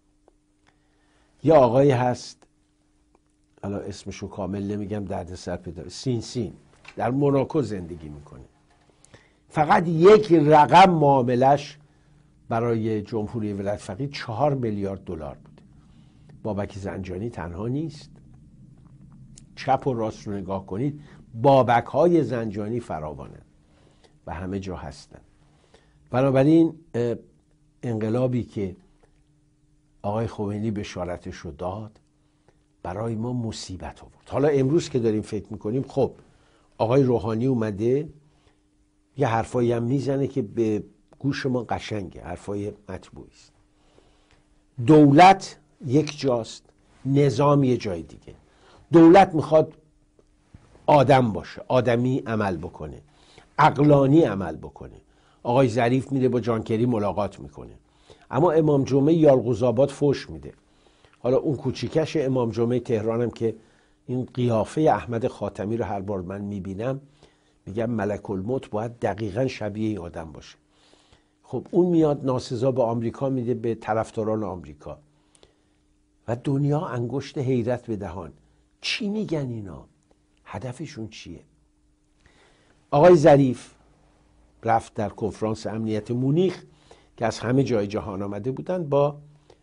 یا آقایی هست، حالا اسمشو کامل نمیگم دردسر پیدا، سین سین در موناکو زندگی میکنه. فقط یک رقم معاملش برای جمهوری ولایت فقیه چهار میلیارد دلار بوده. بابک زنجانی تنها نیست، چپ و راست رو نگاه کنید بابک های زنجانی فراوانه و همه جا هستن. بنابراین انقلابی که آقای خمینی بشارتش رو داد برای ما مصیبت آورد. حالا امروز که داریم فکر میکنیم خب آقای روحانی اومده یه حرفایی هم میزنه که به گوش ما قشنگه، حرفای مطبوعی است. دولت یک جاست، نظام یه جای دیگه. دولت میخواد آدم باشه، آدمی عمل بکنه، عقلانی عمل بکنه. آقای ظریف میره با جانکری ملاقات میکنه، اما امام جمعه یالقوزآباد فوش میده. حالا اون کوچیکش امام جمعه تهرانم که این قیافه احمد خاتمی رو هر بار من میبینم میگم ملک الموت باید دقیقاً شبیه این آدم باشه. خب اون میاد ناسزا به آمریکا میده، به طرفداران آمریکا، و دنیا انگشت حیرت به دهان. چی میگن اینا؟ هدفشون چیه؟ آقای ظریف رفت در کنفرانس امنیت مونیخ که از همه جای جهان آمده بودن، با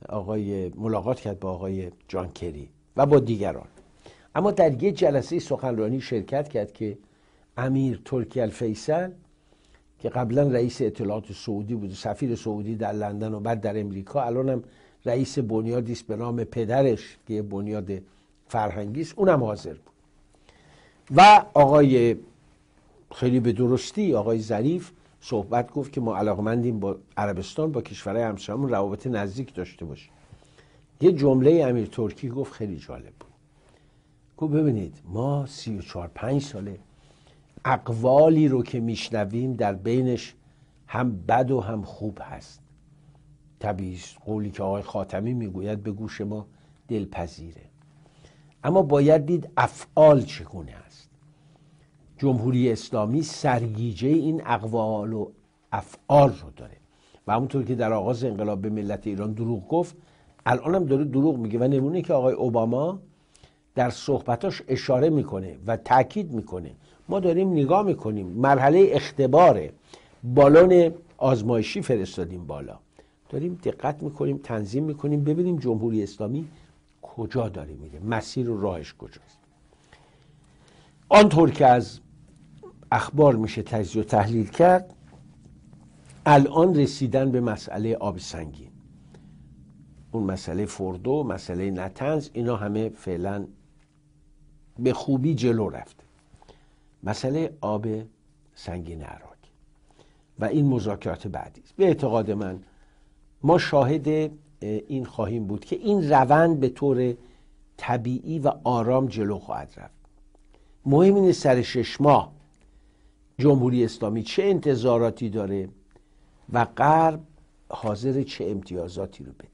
آقای ملاقات کرد با آقای جان کری و با دیگران. اما در یک جلسه سخنرانی شرکت کرد که امیر ترکی الفیصل که قبلا رئیس اطلاعات سعودی بود، سفیر سعودی در لندن و بعد در امریکا، الان هم رئیس بنیادی است به نام پدرش که بنیاد فرهنگی است، اونم حاضر بود. و آقای خیلی به درستی آقای ظریف صحبت گفت که ما علاقمندیم با عربستان، با کشورهای همسایه‌مون روابط نزدیک داشته باشیم. یه جمله امیر ترکی گفت خیلی جالب بود. گفت ببینید ما سی و چهار پنج ساله اقوالی رو که میشنویم در بینش هم بد و هم خوب هست. طبیعی قولی که آقای خاتمی میگوید به گوش ما دلپذیره، اما باید دید افعال چگونه است. جمهوری اسلامی سرگیجه این اقوال و افعال رو داره و همونطور که در آغاز انقلاب به ملت ایران دروغ گفت، الان هم داره دروغ میگه و نمونه که آقای اوباما در صحبتاش اشاره میکنه و تاکید میکنه ما داریم نگاه میکنیم، مرحله اختباره، بالون آزمایشی فرستادیم بالا، داریم دقت میکنیم، تنظیم میکنیم ببینیم جمهوری اسلامی کجا داره میره، مسیر و راهش کجاست. آنطور که از اخبار میشه تجزیه و تحلیل کرد، الان رسیدن به مسئله آب سنگین، اون مسئله فردو، مسئله نطنز، اینا همه فعلا به خوبی جلو رفته. مسئله آب سنگین عراق و این مذاکرات بعدی است. به اعتقاد من ما شاهد این خواهیم بود که این روند به طور طبیعی و آرام جلو خواهد رفت. مهم اینه سر شش ماه جمهوری اسلامی چه انتظاراتی داره و غرب حاضر چه امتیازاتی رو بده.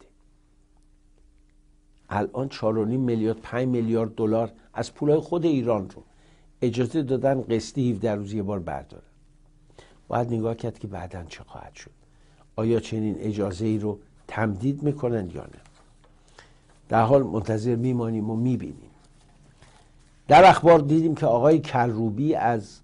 الان چهار و نیم میلیارد پنج میلیارد دلار از پولای خود ایران رو اجازه دادن قسطی هفده روزی یه بار بردارن. باید نگاه کرد که بعداً چه خواهد شد. آیا چنین اجازه ای رو تمدید میکنن یا نه؟ در حال منتظر میمانیم و میبینیم. در اخبار دیدیم که آقای کروبی از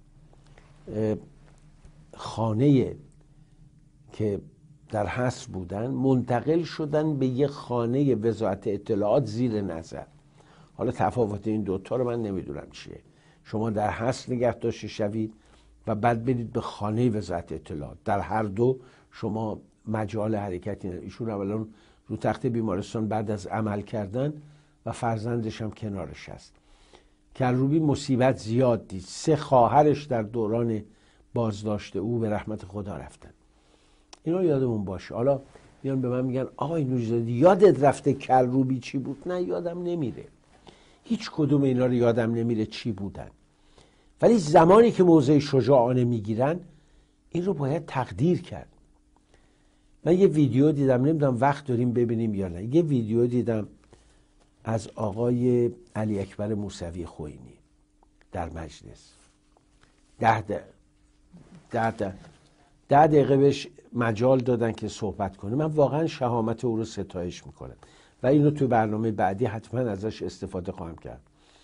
خانه که در حصر بودن منتقل شدن به یک خانه وزارت اطلاعات زیر نظر. حالا تفاوت این دوتا رو من نمیدونم چیه. شما در حصر نگه داشته شوید و بعد برید به خانه وزارت اطلاعات. در هر دو شما مجال حرکتی ندارید. ایشون اولا رو تخت بیمارستان بعد از عمل کردن و فرزندش هم کنارش هست. کروبی مصیبت زیاد دید. سه خواهرش در دوران بازداشت او به رحمت خدا رفتن. اینا یادمون باشه. حالا میان به من میگن آقای نوری‌زاده یادت رفته کروبی چی بود؟ نه یادم نمیره. هیچ کدوم اینا رو یادم نمیره چی بودن. ولی زمانی که موضع شجاعانه میگیرن این رو باید تقدیر کرد. من یه ویدیو دیدم، نمیدونم وقت داریم ببینیم یا نه، یه ویدیو دیدم از آقای علی اکبر موسوی خوئینی در مجلس. ده ده ده ده ده دقیقه بهش مجال دادن که صحبت کنه. من واقعا شهامت او رو ستایش میکنم و اینو تو برنامه بعدی حتما ازش استفاده خواهم کرد.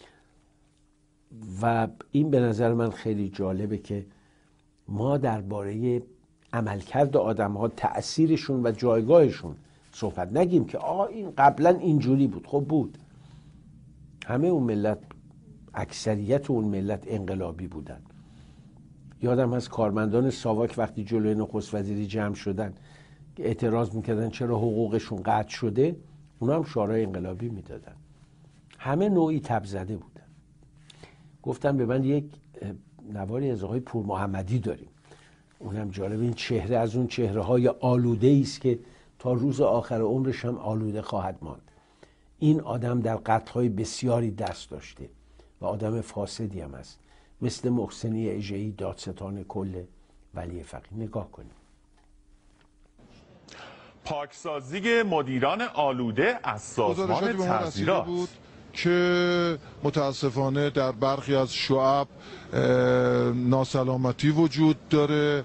و این به نظر من خیلی جالبه که ما درباره عملکرد آدم ها، تأثیرشون و جایگاهشون صحبت نگیم که آقا این قبلا اینجوری بود. خب بود. همه اون ملت، اکثریت اون ملت انقلابی بودن. یادم هست کارمندان ساواک وقتی جلوی نخست وزیری جمع شدن که اعتراض میکردن چرا حقوقشون قطع شده، اونا هم شعارهای انقلابی میدادن. همه نوعی تب زده بودن. گفتم به من یک نواری از آقای پور محمدی داریم، اونم جالب، این چهره از اون چهره های آلوده است که تا روز آخر عمرش هم آلوده خواهد ماند. این آدم در قتل‌های بسیاری دست داشته و آدم فاسدی هم است، مثل محسنی اژه‌ای دادستان کل ولی فقیه. نگاه کنیم. پاکسازی مدیران آلوده از سازمان تعزیرات بود که متاسفانه در برخی از شعب ناسلامتی وجود داره،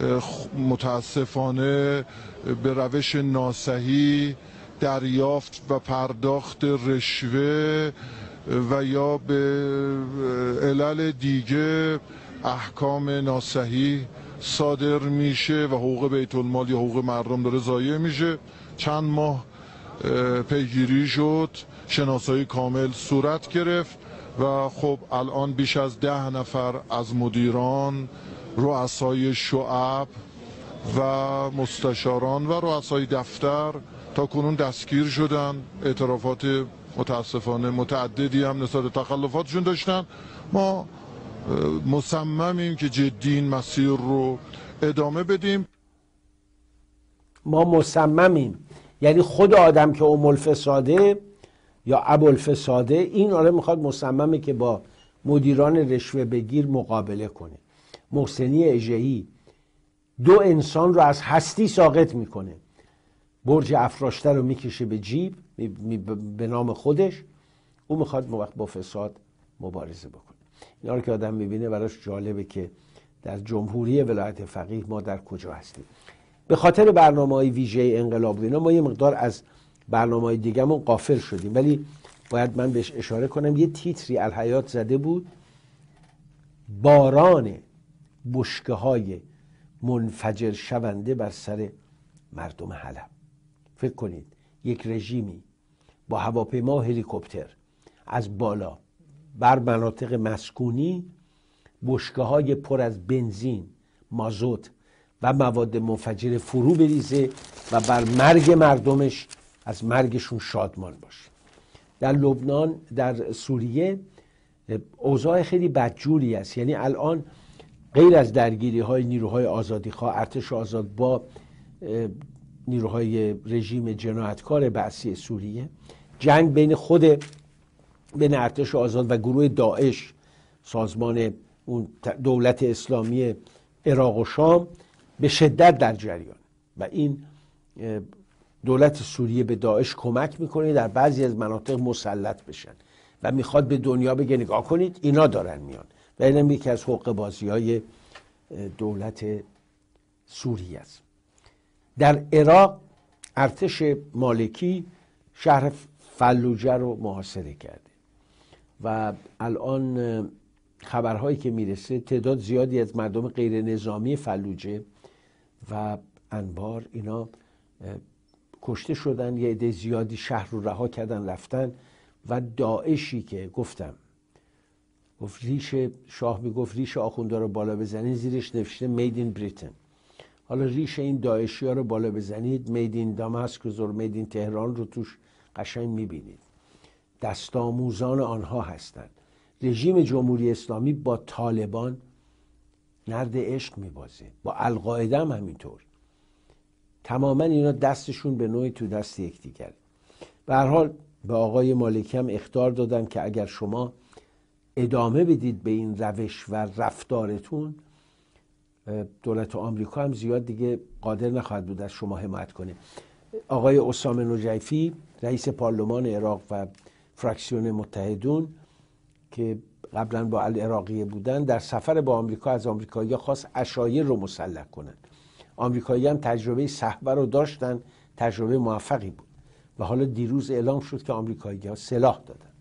متاسفانه به روش ناصحیح دریافت و پرداخت رشوه و یا به علل دیگه احکام ناصحیح صادر میشه و حقوق بیت المال یا حقوق مردم داره ضایع میشه. چند ماه پیگیری شد، شناسایی کامل صورت گرفت و خب الان بیش از ده نفر از مدیران، رؤسای شعب و مستشاران و رؤسای دفتر تا کنون دستگیر شدن. اعترافات متاسفانه متعددی هم نسبت تخلفاتشون داشتن. ما مصممیم که جدی این مسیر رو ادامه بدیم. ما مصممیم یعنی خود آدم که ام الفساده یا ابوالفساده، این آره میخواد مصممه که با مدیران رشوه بگیر مقابله کنه. محسنی اژه‌ای دو انسان رو از هستی ساقط میکنه، برج افراشته رو میکشه به جیب به نام خودش، او میخواد با فساد مبارزه بکنه. اینا رو که آدم میبینه براش جالبه که در جمهوری ولایت فقیه ما در کجا هستیم. به خاطر برنامه‌های ویژه انقلاب اینا ما یه مقدار از برنامه‌های دیگه‌مون غافل شدیم، ولی باید من بهش اشاره کنم. یه تیتری الحیات زده بود، باران بشکه‌های منفجر شونده بر سر مردم حلب. فکر کنید یک رژیمی با هواپیما و هلیکوپتر از بالا بر مناطق مسکونی بشکه‌های پر از بنزین، مازوت و مواد منفجره فرو بریزه و بر مرگ مردمش از مرگشون شادمان باشه. در لبنان، در سوریه اوضاع خیلی بدجوری است. یعنی الان غیر از درگیری های نیروهای آزادیخواه، ارتش آزاد با نیروهای رژیم جنایتکار بعثی سوریه، جنگ بین خود بین ارتش آزاد و گروه داعش، سازمان اون دولت اسلامی عراق و شام، به شدت در جریان و این دولت سوریه به داعش کمک میکنه در بعضی از مناطق مسلط بشن و میخواد به دنیا بگه نگاه کنید اینا دارن میان. و اینم یکی از حقوق بازی های دولت سوریه است. در عراق ارتش مالکی شهر فلوجه رو محاصره کرده و الان خبرهایی که میرسه تعداد زیادی از مردم غیر نظامی فلوجه و انبار اینا کشته شدن. یه عده زیادی شهر رو رها کردن رفتن و داعشی که گفتم گفت ریش شاه میگفت ریش آخونده رو بالا بزنید، زیرش نوشته مید این بریتن. حالا ریش این داعشی ها رو بالا بزنید، مید این داماسکوس و مید این تهران رو توش قشنگ میبینید. دستاموزان آنها هستند. رژیم جمهوری اسلامی با طالبان نرد عشق میبازه، با القاعده هم همینطور. تماما اینا دستشون به نوعی تو دست یکدیگر. به هر حال به آقای مالکی هم اخطار دادن که اگر شما ادامه بدید به این روش و رفتارتون، دولت آمریکا هم زیاد دیگه قادر نخواهد بود از شما حمایت کنه. آقای اسامه نجیفی رئیس پارلمان عراق و فراکسیون متحدون که قبلا با العراقیه بودن، در سفر با آمریکا از آمریکایی‌ها خواست عشایر رو مسلح کنن. آمریکایی هم تجربه صحبه رو داشتن، تجربه موفقی بود و حالا دیروز اعلام شد که آمریکایی‌ها سلاح دادن.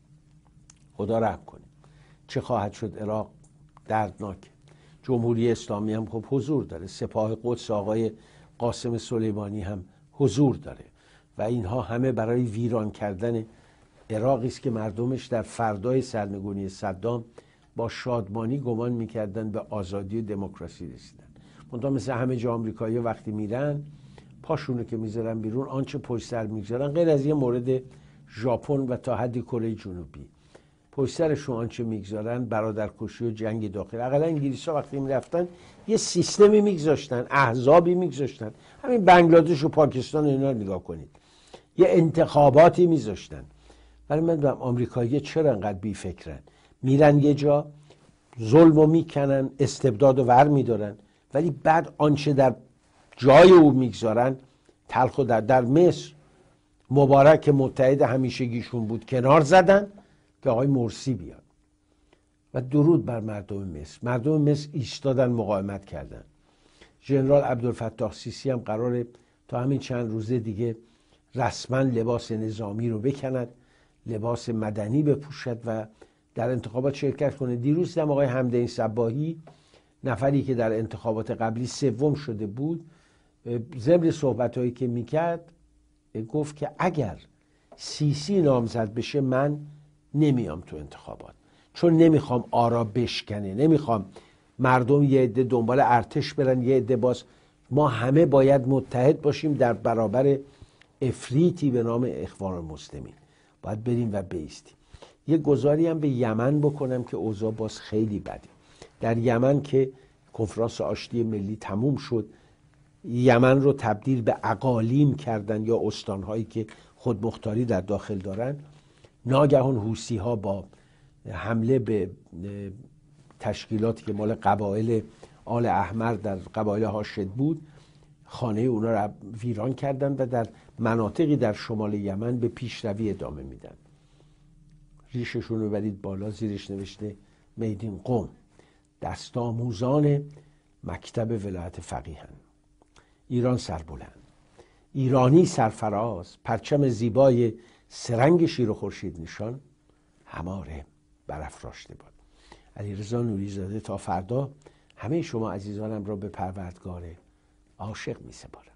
خدا رحم کنه. چه خواهد شد عراق؟ دردناک. جمهوری اسلامی هم خب حضور داره، سپاه قدس آقای قاسم سلیمانی هم حضور داره و اینها همه برای ویران کردن عراقی است که مردمش در فردای سرنگونی صدام با شادمانی گمان میکردن به آزادی و دموکراسی رسیدن. منتها مثل همه جا آمریکایی وقتی میرن پاشونو که میذارن بیرون، آنچه پشت سر میذارن غیر از یه مورد ژاپن و تا حدی کره جنوبی، پشت سرشون آنچه میگذارن برادرکشی و جنگ داخل. اقلا انگلیس‌ها وقتی میرفتن یه سیستمی میگذاشتن، احزابی میگذاشتن. همین بنگلادش و پاکستان اینا رو نگاه کنید، یه انتخاباتی میذاشتن. ولی من دارم آمریکایی‌ها چرا انقدر بی فکرن؟ میرن یه جا ظلمو میکنن، استبداد و ور میدارن، ولی بعد آنچه در جای او میگذارن تلخ و در در مصر مبارک متحد همیشگیشون بود کنار زدن که آقای مرسی بیاد و درود بر مردم مصر. مردم مصر ایستادن، مقاومت کردن. ژنرال عبدالفتاح سیسی هم قراره تا همین چند روزه دیگه رسما لباس نظامی رو بکند، لباس مدنی بپوشد و در انتخابات شرکت کنه. دیروز هم آقای حمدین صباحی، نفری که در انتخابات قبلی سوم شده بود، ضمن صحبت‌هایی که میکرد گفت که اگر سیسی نامزد بشه من نمیام تو انتخابات، چون نمیخوام آرا بشکنه، نمیخوام مردم یه عده دنبال ارتش برن یه عده باز. ما همه باید متحد باشیم در برابر افریتی به نام اخوان المسلمین، باید بریم و بایستیم. یه گذاری هم به یمن بکنم که اوضاع باز خیلی بده. در یمن که کنفرانس آشتی ملی تموم شد، یمن رو تبدیل به اقالیم کردن یا استانهایی که خودمختاری در داخل دارن. ناگهان حوثی ها با حمله به تشکیلاتی که مال قبایل آل احمر در قبایل هاشد بود، خانه اونا رو ویران کردن و در مناطقی در شمال یمن به پیشروی ادامه میدن. ریششون رو برید بالا، زیرش نوشته میدین قم، دست آموزان مکتب ولایت فقیهن. ایران سربلند، ایرانی سرفراز، پرچم زیبای سرنگ شیر و خورشید نشان، هماره برافراشته باد. علیرضا نوری‌زاده تا فردا همه شما عزیزانم را به پروردگار عاشق می سپارم.